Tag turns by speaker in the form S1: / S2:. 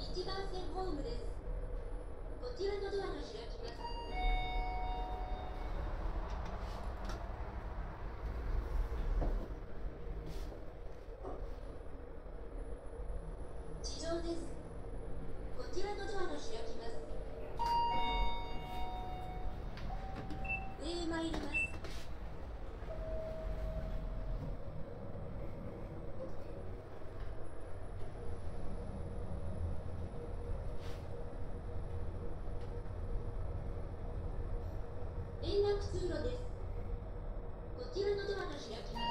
S1: 1番線ホームです。こちらのドアが開きます。地上です。こちらのドアが開きます。上へ参ります。連絡通路です。こちらのドアが開きます。